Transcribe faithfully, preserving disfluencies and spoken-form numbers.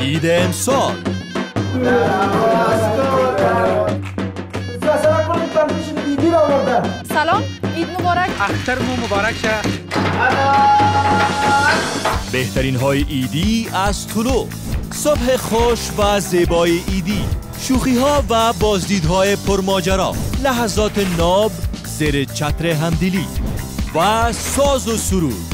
عید امسال. سلام، عید مبارک. اختر مو مبارک شه. بهترین های ایدی از طلوع، صبح خوش و زیبای ایدی، شوخی ها و بازدیدهای پرماجرا، لحظات ناب زیر چتر همدلی و ساز و سرود.